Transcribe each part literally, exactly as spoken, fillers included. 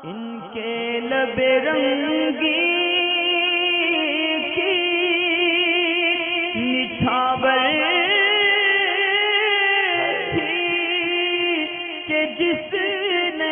इनके लबे रंगी की निछावर थी कि जिसने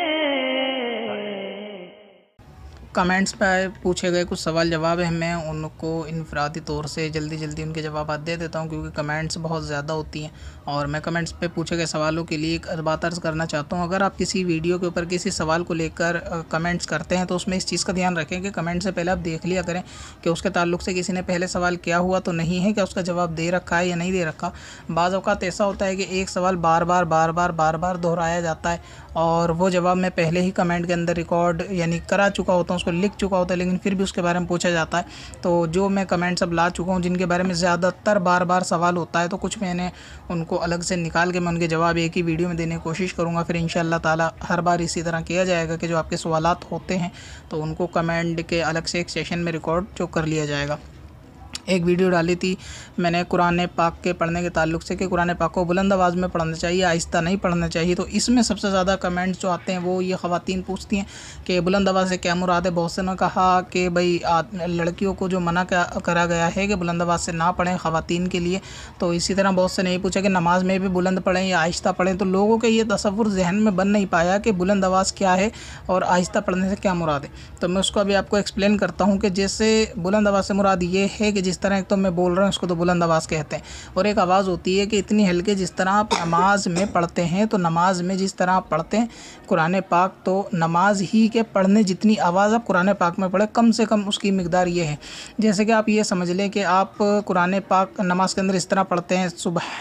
कमेंट्स पे पूछे गए कुछ सवाल जवाब है, मैं उनको इनफरादी तौर से जल्दी जल्दी उनके जवाब दे देता हूं क्योंकि कमेंट्स बहुत ज़्यादा होती हैं और मैं कमेंट्स पे पूछे गए सवालों के लिए एक बात अर्ज़ करना चाहता हूं। अगर आप किसी वीडियो के ऊपर किसी सवाल को लेकर कमेंट्स करते हैं तो उसमें इस चीज़ का ध्यान रखें कि कमेंट से पहले आप देख लिया करें कि उसके ताल्लुक़ से किसी ने पहले सवाल किया हुआ तो नहीं है, क्या उसका जवाब दे रखा है या नहीं दे रखा। बाज़ औक़ात ऐसा होता है कि एक सवाल बार बार बार बार बार बार दोहराया जाता है और वो जवाब मैं पहले ही कमेंट के अंदर रिकॉर्ड यानी करा चुका होता हूँ, उसको लिख चुका होता है, लेकिन फिर भी उसके बारे में पूछा जाता है। तो जो मैं कमेंट्स अब ला चुका हूँ जिनके बारे में ज़्यादातर बार बार सवाल होता है तो कुछ मैंने उनको अलग से निकाल के मैं उनके जवाब एक ही वीडियो में देने की कोशिश करूँगा। फिर इंशाअल्लाह ताला हर बार इसी तरह किया जाएगा कि जो आपके सवालात होते हैं तो उनको कमेंट के अलग से एक सेशन में रिकॉर्ड जो कर लिया जाएगा। एक वीडियो डाली थी मैंने कुरान पाक के पढ़ने के ताल्लुक़ से कि कुरान पाक को बुलंद आवाज़ में पढ़ना चाहिए, आहिस्ता नहीं पढ़ना चाहिए। तो इसमें सबसे ज़्यादा कमेंट्स जो आते हैं वो ये ख़वातीन पूछती हैं कि बुलंद आवाज़ से क्या मुराद है। बहुत से ने कहा कि भाई लड़कियों को जो मना करा गया है कि बुलंद आवाज़ से ना पढ़ें ख़वातीन के लिए। तो इसी तरह बहुत से ने पूछा कि नमाज में भी बुलंद पढ़ें या आहिस्ता पढ़ें। तो लोगों के ये तसव्वुर जहन में बन नहीं पाया कि बुलंद आवाज़ क्या है और आहिस्ता पढ़ने से क्या मुराद है। तो मैं उसको अभी आपको एक्सप्लेन करता हूँ कि जैसे बुलंद आवाज़ से मुराद ये है कि जिस तरह एक तो मैं बोल रहा हूँ उसको तो बुलंद आवाज़ कहते हैं, और एक आवाज़ होती है कि इतनी हल्के जिस तरह आप नमाज में पढ़ते हैं। तो नमाज में जिस तरह आप पढ़ते हैं कुरान पाक, तो नमाज ही के पढ़ने जितनी आवाज़ आप कुरान पाक में पढ़े कम से कम उसकी मिकदार ये है। जैसे कि आप ये समझ लें कि आप कुरान पाक नमाज के अंदर इस तरह पढ़ते हैं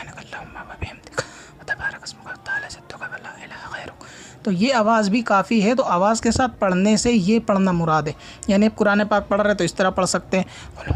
तो ये आवाज़ भी काफ़ी है। तो आवाज़ के साथ पढ़ने से ये पढ़ना मुराद है, यानी आप कुरान पाक पढ़ रहे हैं तो इस तरह पढ़ सकते हैं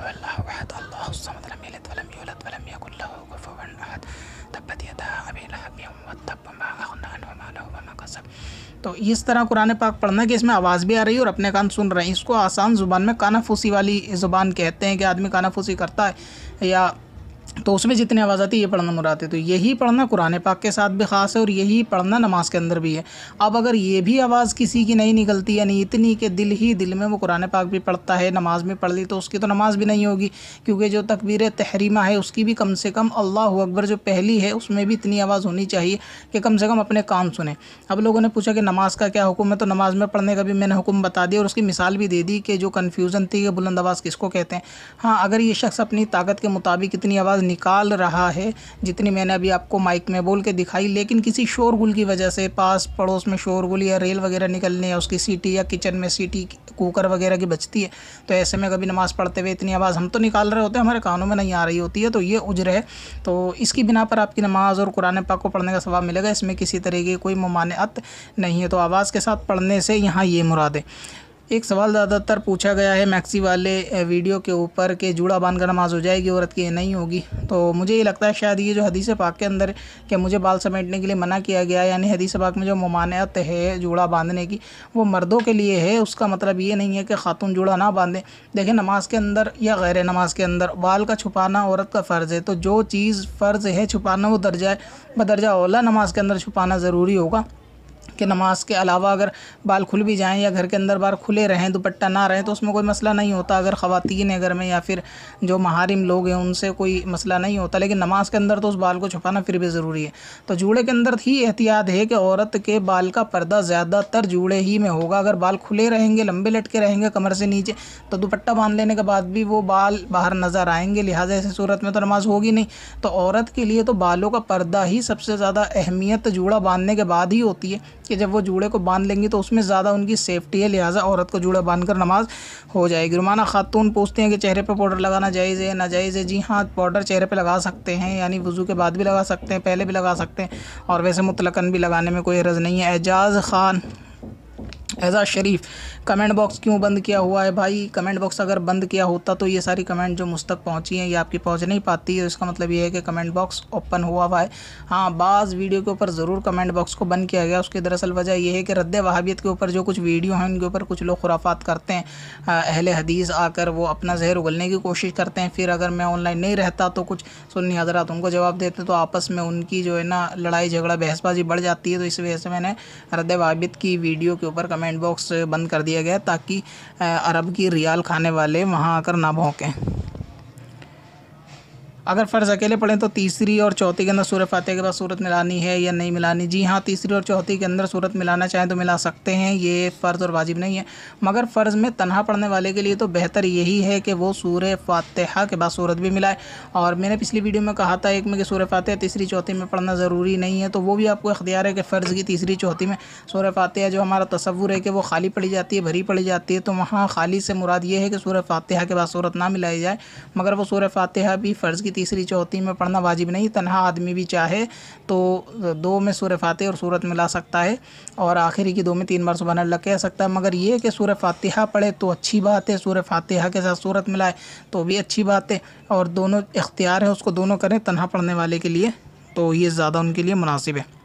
तो इस तरह कुरान पाक पढ़ना कि इसमें आवाज़ भी आ रही है और अपने कान सुन रहे हैं। इसको आसान ज़ुबान में कानाफूसी वाली ज़ुबान कहते हैं कि आदमी कानाफूसी करता है या तो उसमें जितनी आवाज़ आती है ये पढ़ना मुराद है। तो यही पढ़ना कुरान पाक के साथ भी ख़ास है और यही पढ़ना नमाज के अंदर भी है। अब अगर ये भी आवाज़ किसी की नहीं निकलती यानी इतनी कि दिल ही दिल में वो कुरान पाक भी पढ़ता है नमाज में पढ़ ली तो उसकी तो नमाज भी नहीं होगी, क्योंकि जो तकबीर तहरीमा है उसकी भी कम से कम अल्लाहु अकबर जो पहली है उसमें भी इतनी आवाज़ होनी चाहिए कि कम से कम अपने कान सुने। अब लोगों ने पूछा कि नमाज का क्या हुक्म है, तो नमाज में पढ़ने का भी मैंने हुक्म बता दिया और उसकी मिसाल भी दे दी कि जो कन्फ्यूज़न थी कि बुलंद आवाज़ किसको कहते हैं। हाँ, अगर ये शख्स अपनी ताकत के मुताबिक इतनी आवाज़ निकाल रहा है जितनी मैंने अभी आपको माइक में बोल के दिखाई, लेकिन किसी शोरगुल की वजह से पास पड़ोस में शोरगुल या रेल वगैरह निकलने या उसकी सीटी या किचन में सीटी कुकर वगैरह की बजती है, तो ऐसे में कभी नमाज़ पढ़ते हुए इतनी आवाज़ हम तो निकाल रहे होते हैं हमारे कानों में नहीं आ रही होती है, तो ये उज्र है। तो इसकी बिना पर आपकी नमाज और कुरान पाक को पढ़ने का सवाब मिलेगा, इसमें किसी तरह की कोई मुमानिअत नहीं है। तो आवाज़ के साथ पढ़ने से यहाँ ये मुराद है। एक सवाल ज़्यादातर पूछा गया है मैक्सी वाले वीडियो के ऊपर कि जूड़ा बांध कर नमाज हो जाएगी औरत की नहीं होगी। तो मुझे ये लगता है शायद ये जो हदीस पाक के अंदर कि मुझे बाल समेटने के लिए मना किया गया, यानी हदीस पाक में जो ममानियत है जूड़ा बांधने की वो मर्दों के लिए है। उसका मतलब ये नहीं है कि खातून जूड़ा ना बांधें। देखिए, नमाज के अंदर या गैर नमाज के अंदर बाल का छुपाना औरत का फ़र्ज़ है। तो जो चीज़ फ़र्ज़ है छुपाना वो दर्जा बदर्जा औला नमाज के अंदर छुपाना ज़रूरी होगा कि नमाज के अलावा अगर बाल खुल भी जाएं या घर के अंदर बार खुले रहें, दुपट्टा ना रहें तो उसमें कोई मसला नहीं होता। अगर ख़वातीन है घर में या फिर जो महारिम लोग हैं उनसे कोई मसला नहीं होता, लेकिन नमाज के अंदर तो उस बाल को छुपाना फिर भी ज़रूरी है। तो जूड़े के अंदर ही एहतियात है कि औरत के बाल का पर्दा ज़्यादातर जूड़े ही में होगा। अगर बाल खुले रहेंगे, लंबे लटके रहेंगे कमर से नीचे, तो दुपट्टा बांध लेने के बाद भी वो बाल बाहर नज़र आएंगे, लिहाजा ऐसी सूरत में तो नमाज होगी नहीं। तो औरत के लिए तो बालों का पर्दा ही सबसे ज़्यादा अहमियत जूड़ा बांधने के बाद ही होती है कि जब वो जूड़े को बांध लेंगी तो उसमें ज़्यादा उनकी सेफ्टी है, लिहाजा औरत को जूड़ा बांधकर नमाज हो जाएगी। रुमाना खातून पूछते हैं कि चेहरे पे पाउडर लगाना जायज़ है नाजायज़ है। जी हाँ, पाउडर चेहरे पे लगा सकते हैं, यानी वज़ू के बाद भी लगा सकते हैं, पहले भी लगा सकते हैं, और वैसे मुतलकन भी लगाने में कोई हर्ज नहीं है। एजाज़ ख़ान एजाज़ शरीफ, कमेंट बॉक्स क्यों बंद किया हुआ है? भाई, कमेंट बॉक्स अगर बंद किया होता तो ये सारी कमेंट जो मुझ तक पहुँची हैं ये आपकी पहुँच नहीं पाती है। इसका मतलब ये है कि कमेंट बॉक्स ओपन हुआ हुआ है। हाँ, बाज़ वीडियो के ऊपर ज़रूर कमेंट बॉक्स को बंद किया गया। उसकी दरअसल वजह यह है कि रद्द वहाबियत के ऊपर जो कुछ वीडियो हैं उनके ऊपर कुछ लोग खुराफात करते हैं, अहले हदीस आकर वो अपना जहर उगलने की कोशिश करते हैं। फिर अगर मैं ऑनलाइन नहीं रहता तो कुछ सुन्नी हज़रात उनको जवाब देते, तो आपस में उनकी जो है ना लड़ाई झगड़ा बहसबाजी बढ़ जाती है। तो इस वजह से मैंने रद्द वहाबियत की वीडियो के ऊपर कमेंट कमेंट बॉक्स बंद कर दिया गया ताकि अरब की रियाल खाने वाले वहाँ आकर ना भौंकें। अगर फ़र्ज़ अकेले पढ़ें तो तीसरी और चौथी के अंदर सूरह फातिहा के बाद सूरत मिलानी है या नहीं मिलानी? जी हाँ, तीसरी और चौथी के अंदर सूरत मिलाना चाहें तो मिला सकते हैं, ये फ़र्ज़ और वाजिब नहीं है। मगर फ़र्ज़ में तन्हा पढ़ने वाले के लिए तो बेहतर यही है कि वो सूरह फातिहा के बाद सूरत भी मिलाए। और मैंने पिछली वीडियो में कहा था एक में कि सूरह फातिहा तीसरी चौथी में पढ़ना ज़रूरी नहीं है, तो वो भी आपको इख्तियार है कि फ़र्ज़ की तीसरी चौथी में सूरह फातिहा जो हमारा तसव्वुर है कि वो खाली पढ़ी जाती है, भरी पढ़ी जाती है, तो वहाँ खाली से मुराद ये है कि सूरह फातिहा के बाद सूरत ना मिलाई जाए। मगर वो सूरह फातिहा भी फ़र्ज़ की तीसरी चौथी में पढ़ना वाजिब नहीं, तन्हा आदमी भी चाहे तो दो में सूरह फातिहा और सूरत मिला सकता है और आखिरी की दो में तीन बार सुबहान अल्लाह कह सकता है। मगर ये कि सूरह फातिहा पढ़े तो अच्छी बात है, सूरह फातिहा के साथ सूरत मिलाए तो भी अच्छी बात है, और दोनों इख्तियार है उसको दोनों करें तन्हा पढ़ने वाले के लिए, तो ये ज़्यादा उनके लिए मुनासिब है।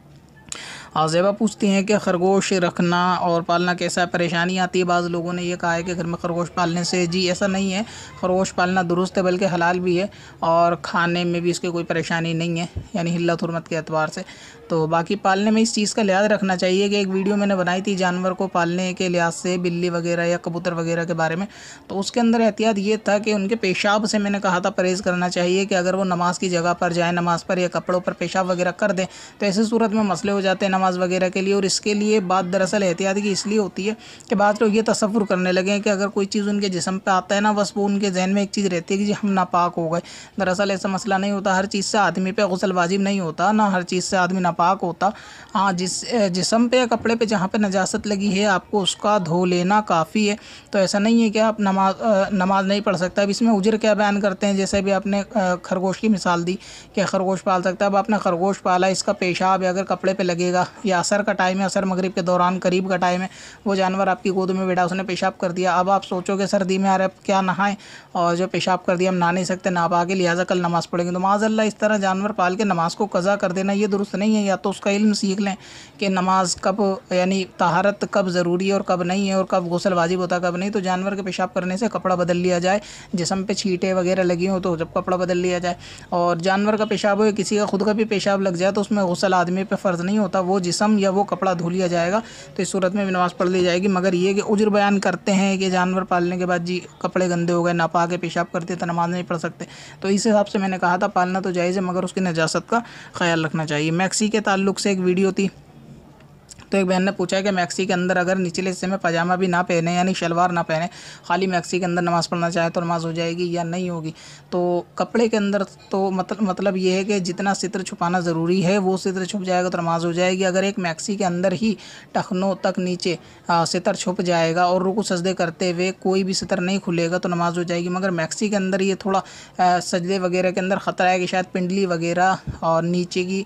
आज़ेबा पूछती हैं कि खरगोश रखना और पालना कैसा है, परेशानी आती है? बाज़ लोगों ने ये कहा है कि घर में खरगोश पालने से, जी ऐसा नहीं है, खरगोश पालना दुरुस्त है बल्कि हलाल भी है और खाने में भी इसकी कोई परेशानी नहीं है, यानी हिल्लत हुर्मत के एतबार से। तो बाकी पालने में इस चीज़ का लिहाज रखना चाहिए कि एक वीडियो मैंने बनाई थी जानवर को पालने के लिहाज से, बिल्ली वगैरह या कबूतर वगैरह के बारे में, तो उसके अंदर एहतियात ये था कि उनके पेशाब से मैंने कहा था परहेज़ करना चाहिए कि अगर वो नमाज की जगह पर जाए, नमाज पर या कपड़ों पर पेशाब वगैरह कर दें तो ऐसी सूरत में मसले हो जाते हैं नमाज वगैरह के लिए। और इसके लिए बात दरअसल एहतियात की इसलिए होती है कि बात लोग ये तसव्वुर करने लगे हैं कि अगर कोई चीज़ उनके जिस्म पे आता है ना, बस वो उनके जहन में एक चीज़ रहती है कि जी हम नापाक हो गए। दरअसल ऐसा मसला नहीं होता, हर चीज़ से आदमी पे गुस्ल वाजिब नहीं होता, ना हर चीज़ से आदमी नापाक होता। हाँ, जिस जिस्म पे या कपड़े पे जहाँ पे नजासत लगी है आपको उसका धो लेना काफ़ी है। तो ऐसा नहीं है कि आप नमाज नमाज नहीं पढ़ सकता। अब इसमें उजर क्या बयान करते हैं, जैसे भी आपने खरगोश की मिसाल दी कि खरगोश पाल सकता है। अब आपने खरगोश पाला, इसका पेशाब अगर कपड़े पे लगेगा या असर का टाइम है, असर मगरिब के दौरान करीब का टाइम है, वो जानवर आपकी गोद में बैठा, उसने पेशाब कर दिया। अब आप सोचोगे सर्दी में आ रहे क्या नहाएं, और जो पेशाब कर दिया हम नहा नहीं सकते, ना आगे लिहाजा कल नमाज़ पढ़ेंगे, तो माज़अल्लाह इस तरह जानवर पाल के नमाज को कज़ा कर देना ये दुरुस्त नहीं है। या तो उसका इल्म सीख लें कि नमाज कब, यानी तहारत कब ज़रूरी है और कब नहीं है, और कब गुस्ल वाजिब होता कब नहीं। तो जानवर के पेशाब करने से कपड़ा बदल लिया जाए, जिस्म पे छींटे वगैरह लगी हो तो जब कपड़ा बदल लिया जाए। और जानवर का पेशाब हो, किसी का खुद का भी पेशाब लग जाए तो उसमें गुस्ल आदमी पे फ़र्ज़ नहीं होता, वो जिस्म या वो कपड़ा धो लिया जाएगा, तो इस सूरत में भी नमाज़ पढ़ ली जाएगी। मगर ये कि उज्र बयान करते हैं कि जानवर पालने के बाद जी कपड़े गंदे हो गए, नापाक के पेशाब करते तो नमाज नहीं पढ़ सकते, तो इस हिसाब से मैंने कहा था पालना तो जायज़ है मगर उसकी नजासत का ख्याल रखना चाहिए। मैक्सी के ताल्लुक़ से एक वीडियो थी, तो एक बहन ने पूछा है कि मैक्सी के अंदर अगर निचले हिस्से में पजामा भी ना पहने, यानी शलवार ना पहने, खाली मैक्सी के अंदर नमाज़ पढ़ना चाहे तो नमाज़ हो जाएगी या नहीं होगी? तो कपड़े के अंदर तो मतलब मतलब ये है कि जितना सित्र छुपाना ज़रूरी है वो सित्र छुप जाएगा तो नमाज़ हो जाएगी। अगर एक मैक्सी के अंदर ही टखनों तक नीचे सितर छुप जाएगा और रुकू सजदे करते हुए कोई भी सितर नहीं खुलेगा तो नमाज़ हो जाएगी। मगर मैक्सी के अंदर ये थोड़ा सजदे वगैरह के अंदर ख़तरा है कि शायद पिंडली वगैरह और नीचे की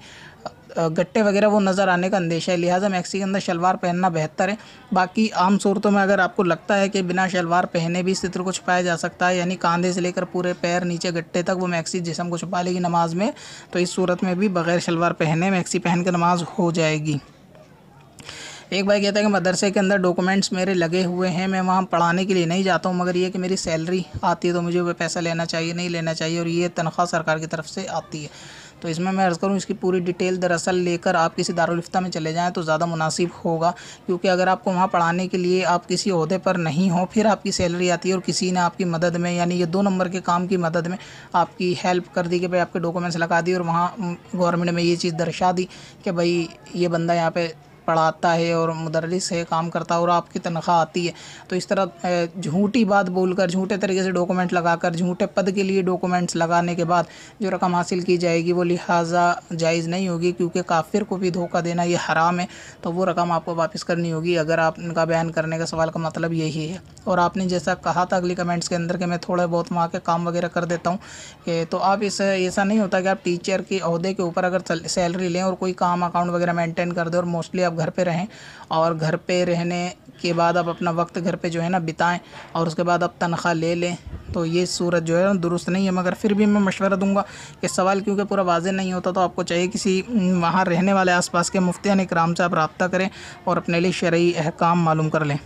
गट्टे वगैरह वो नज़र आने का अंदेशा है, लिहाजा मैक्सी के अंदर शलवार पहनना बेहतर है। बाकी आम सूरतों में अगर आपको लगता है कि बिना शलवार पहने भी सित्र को छुपाया जा सकता है, यानी कांधे से लेकर पूरे पैर नीचे गट्टे तक वो मैक्सी जिस्म को छुपा लेगी नमाज में, तो इस सूरत में भी बग़ैर शलवार पहने मैक्सी पहन कर नमाज हो जाएगी। एक भाई कहता है कि मदरसे के अंदर डॉक्यूमेंट्स मेरे लगे हुए हैं, मैं वहाँ पढ़ाने के लिए नहीं जाता हूँ, मगर ये कि मेरी सैलरी आती है तो मुझे वो पैसा लेना चाहिए नहीं लेना चाहिए, और ये तनख्वाह सरकार की तरफ से आती है। तो इसमें मैं अर्ज़ करूँ इसकी पूरी डिटेल दरअसल लेकर आप किसी दारुल इफ्ता में चले जाएं तो ज़्यादा मुनासिब होगा, क्योंकि अगर आपको वहाँ पढ़ाने के लिए आप किसी ओहदे पर नहीं हो, फिर आपकी सैलरी आती है और किसी ने आपकी मदद में, यानी ये दो नंबर के काम की मदद में आपकी हेल्प कर दी कि भाई आपके डॉक्यूमेंट्स लगा दी, और वहाँ गवर्नमेंट में ये चीज़ दर्शा दी कि भाई ये बंदा यहाँ पे पढ़ाता है और मुदर्रिस है, काम करता है और आपकी तनख्वाह आती है। तो इस तरह झूठी बात बोलकर, झूठे तरीके से डॉक्यूमेंट लगाकर, झूठे पद के लिए डॉक्यूमेंट्स लगाने के बाद जो रकम हासिल की जाएगी वो लिहाजा जायज़ नहीं होगी, क्योंकि काफिर को भी धोखा देना ये हराम है, तो वो रकम आपको वापस करनी होगी। अगर आप उनका बयान करने का सवाल का मतलब यही है। और आपने जैसा कहा था अगली कमेंट्स के अंदर कि मैं थोड़े बहुत वहाँ के काम वगैरह कर देता हूँ, कि तो आप इस ऐसा नहीं होता कि आप टीचर के ओहदे के ऊपर अगर सैलरी लें और कोई काम अकाउंट वगैरह मेंटेन कर दें और मोस्टली घर पे रहें, और घर पे रहने के बाद आप अपना वक्त घर पे जो है ना बिताएं और उसके बाद आप तनख्वाह ले लें, तो ये सूरत जो है ना दुरुस्त नहीं है। मगर फिर भी मैं मशवरा दूंगा कि सवाल क्योंकि पूरा वाज़ेह नहीं होता, तो आपको चाहिए किसी वहाँ रहने वाले आसपास के मुफ्तियान इकराम से आप रब्ता करें और अपने लिए शरई अहकाम मालूम कर लें।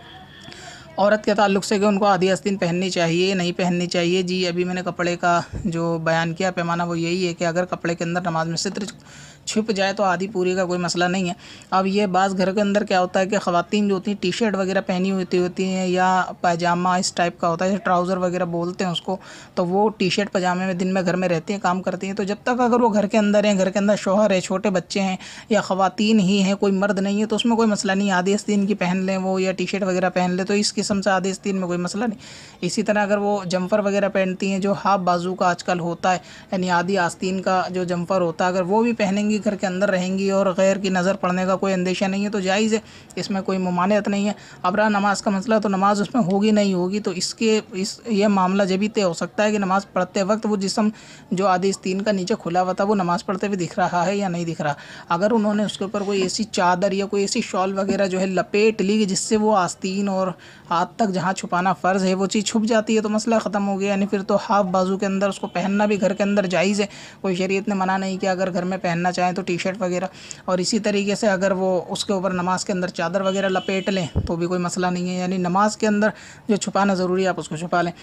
औरत के ताल्लुक़ से कि उनको आधी आस्तीन पहननी चाहिए नहीं पहननी चाहिए, जी अभी मैंने कपड़े का जो बयान किया पैमाना वो यही है कि अगर कपड़े के अंदर नमाज में सित्र छिप जाए तो आधी पूरी का कोई मसला नहीं है। अब ये बाज़ घर के अंदर क्या होता है कि ख़वातीन जो होती हैं टी शर्ट वगैरह पहनी होती होती हैं या पैजामा इस टाइप का होता है, ट्राउज़र वगैरह बोलते हैं उसको, तो वो टी शर्ट पजामे में दिन में घर में रहती हैं, काम करती हैं। तो जब तक अगर वो घर के अंदर हैं, घर के अंदर शौहर है, छोटे बच्चे हैं या ख़वातीन ही हैं, कोई मर्द नहीं है, तो उसमें कोई मसला नहीं, आधे आस्तीन की पहन लें वो या टी शर्ट वगैरह पहन लें, तो इस किस्म से आधे आस्तीन में कोई मसला नहीं। इसी तरह अगर वो जम्फ़र वगैरह पहनती हैं जो हाफ बाजू का आजकल होता है, यानी आधी आस्तीन का जो जम्फ़र होता है, अगर वो भी पहनेंगी, घर के अंदर रहेंगी और गैर की नज़र पड़ने का कोई अंदेशा नहीं है तो जायज़ है, इसमें कोई ममानियत नहीं है। अब रहा नमाज का मसला, तो नमाज उसमें होगी नहीं होगी, तो इसके इस ये मामला जब भी तय हो सकता है कि नमाज़ पढ़ते वक्त वो जिस्म जो आधी आस्तीन का नीचे खुला हुआ था वो नमाज़ पढ़ते हुए दिख रहा है या नहीं दिख रहा। अगर उन्होंने उसके ऊपर कोई ऐसी चादर या कोई ऐसी शॉल वगैरह जो है लपेट ली जिससे वो आस्तीन और हाथ तक जहाँ छुपाना फ़र्ज़ है वो चीज़ छुप जाती है, तो मसला ख़त्म हो गया। यानी फिर तो हाफ बाजू के अंदर उसको पहनना भी घर के अंदर जायज़ है, कोई शरीयत ने मना नहीं किया अगर घर में पहनना चाहें तो टी शर्ट वगैरह। और इसी तरीके से अगर वो उसके ऊपर नमाज के अंदर चादर वगैरह लपेट लें तो भी कोई मसला नहीं है, यानी नमाज के अंदर जो छुपाना ज़रूरी है आप उसको छुपा लें।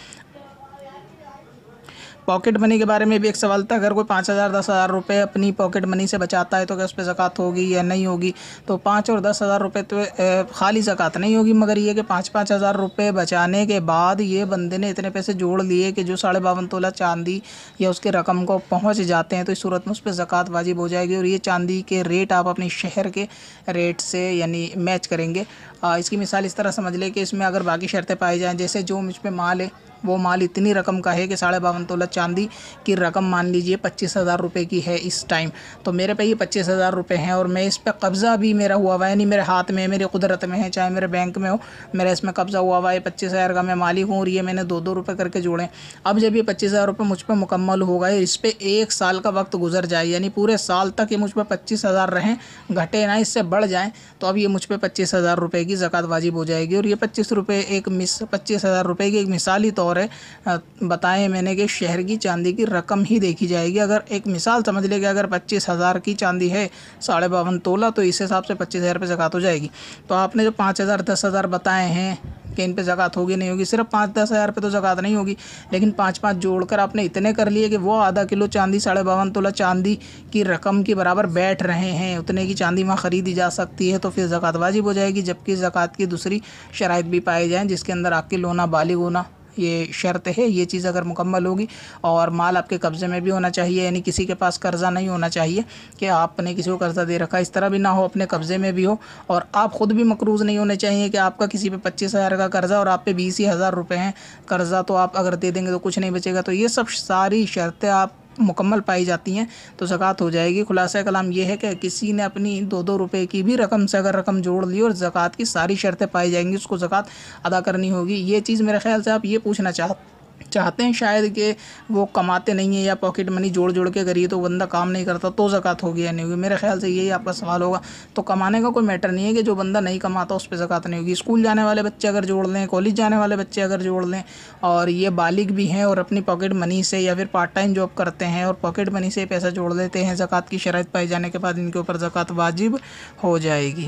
पॉकेट मनी के बारे में भी एक सवाल था, अगर कोई पाँच हज़ार दस हज़ार रुपये अपनी पॉकेट मनी से बचाता है तो क्या उस पर ज़कात होगी या नहीं होगी। तो पाँच और दस हज़ार रुपये तो खाली ज़कात नहीं होगी, मगर ये कि पाँच पाँच हज़ार रुपये बचाने के बाद ये बंदे ने इतने पैसे जोड़ लिए कि जो साढ़े बावन तोला चांदी या उसके रकम को पहुँच जाते हैं, तो इस सूरत में उस पर ज़कात वाजिब हो जाएगी। और ये चांदी के रेट आप अपने शहर के रेट से यानी मैच करेंगे। आ, इसकी मिसाल इस तरह समझ लें कि इसमें अगर बाकी शर्तें पाई जाएँ, जैसे जो मुझ पर माल है वो माल इतनी रकम का है कि साढ़े बावन तोला चांदी की रकम मान लीजिए पच्चीस हज़ार रुपये की है इस टाइम, तो मेरे पे ये पच्चीस हज़ार रुपये हैं और मैं इस पे कब्ज़ा भी मेरा हुआ हुआ है, नहीं मेरे हाथ में, मेरी कुदरत में है, चाहे मेरे बैंक में हो, मेरा इसमें कब्ज़ा हुआ हुआ है, पच्चीस हज़ार का मैं मालिक हूँ और ये मैंने दो दो रुपये करके जोड़े। अब जब ये पच्चीस हज़ार रुपये मुझ पर मुकम्मल हो गए, इस पर एक साल का वक्त गुजर जाए, यानी पूरे साल तक ये मुझ पर पच्चीस हज़ार रहें, घटे ना, इससे बढ़ जाएँ, तो अब ये मुझ पर पच्चीस हज़ार रुपये की ज़कात वाजिब हो जाएगी। और ये पच्चीस रुपये एक मिस पच्चीस हज़ार रुपये की एक मिसाली तौर है, बताएं मैंने कि शहर की चांदी की रकम ही देखी जाएगी। अगर एक मिसाल समझ ले कि अगर पच्चीस हज़ार की चांदी है साढ़े बावन तोला, तो इस हिसाब से पच्चीस हज़ार पे ज़कात हो जाएगी। तो आपने जो पाँच हज़ार दस हज़ार बताए हैं कि इन पे ज़कात होगी नहीं होगी, सिर्फ पाँच दस हज़ार पे तो ज़कात नहीं होगी, लेकिन पाँच पाँच जोड़कर आपने इतने कर लिए कि वो आधा किलो चांदी साढ़े बावन तोला चांदी की रकम के बराबर बैठ रहे हैं, उतने की चांदी वहाँ ख़रीदी जा सकती है, तो फिर ज़कात वाजिब हो जाएगी। जबकि ज़कात की दूसरी शराइत भी पाई जाएँ जिसके अंदर आकिल होना, बालिग होना ये शर्त है, ये चीज़ अगर मुकम्मल होगी और माल आपके कब्ज़े में भी होना चाहिए, यानी किसी के पास कर्ज़ा नहीं होना चाहिए कि आपने किसी को कर्ज़ा दे रखा, इस तरह भी ना हो, अपने कब्ज़े में भी हो और आप ख़ुद भी मकरूज़ नहीं होने चाहिए कि आपका किसी पे पच्चीस हज़ार का कर्ज़ा और आप पे बीस ही हज़ार रुपये हैं कर्ज़ा, तो आप अगर दे देंगे तो कुछ नहीं बचेगा। तो ये सब सारी शर्तें आप मुकम्मल पाई जाती हैं तो ज़कात हो जाएगी। खुलासा कलाम ये है कि किसी ने अपनी दो दो रुपए की भी रकम से अगर रकम जोड़ ली और ज़कात की सारी शर्तें पाई जाएंगी, उसको ज़कात अदा करनी होगी। ये चीज़ मेरे ख्याल से आप ये पूछना चाह चाहते हैं शायद कि वो कमाते नहीं है या पॉकेट मनी जोड़ जोड़ के करिए तो बंदा काम नहीं करता तो ज़कात होगी या नहीं होगी। मेरे ख्याल से यही आपका सवाल होगा। तो कमाने का कोई मैटर नहीं है कि जो बंदा नहीं कमाता उस पर ज़कात नहीं होगी। स्कूल जाने वाले बच्चे अगर जोड़ लें, कॉलेज जाने वाले बच्चे अगर जोड़ लें और ये बालिग भी हैं और अपनी पॉकेट मनी से या फिर पार्ट टाइम जॉब करते हैं और पॉकेट मनी से पैसा जोड़ लेते हैं, ज़कात की शराइत पाई जाने के बाद इनके ऊपर ज़कात वाजिब हो जाएगी।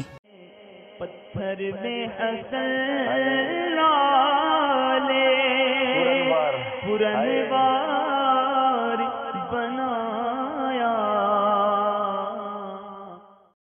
पत्थर में हसन लाले पुरनवार